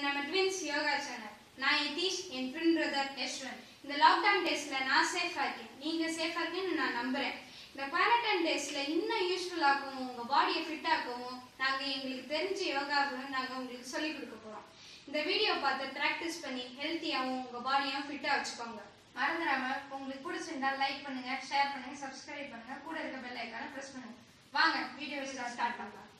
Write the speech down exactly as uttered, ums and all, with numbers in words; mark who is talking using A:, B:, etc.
A: நம்ம twins yoga channel. நான் யதீஷ், என் ட்வின் பிரதர் யஷ்வந்த். இந்த லாக்டவுன் டேஸ்ல நான் சேஃபா இருக்கேன், நீங்க சேஃபா இருக்கீங்கன்னு நான் நம்புறேன். இந்த குவாரண்டைன் டேஸ்ல இன்னும் யூஸ்ஃபுல்லாகவும் உங்க பாடியை ஃபிட் ஆக்கவும் நாங்க எங்களுக்கு தெரிஞ்ச யோகாவும் நாங்க உங்களுக்கு சொல்லிக் கொடுக்க போறோம். இந்த வீடியோ பார்த்து பிராக்டிஸ் பண்ணி ஹெல்த்தியாகவும் உங்க பாடியும் ஃபிட்டா வச்சுக்கோங்க. மறந்துடாம உங்களுக்கு பிடிச்சிருந்தா லைக் பண்ணுங்க, ஷேர் பண்ணுங்க, சப்ஸ்கிரைப் பண்ணுங்க, கூட இருக்க பெல் ஐக்கானை பிரஸ் பண்ணுங்க. வாங்க வீடியோ ஸ்டார்ட் பண்ணலாம்.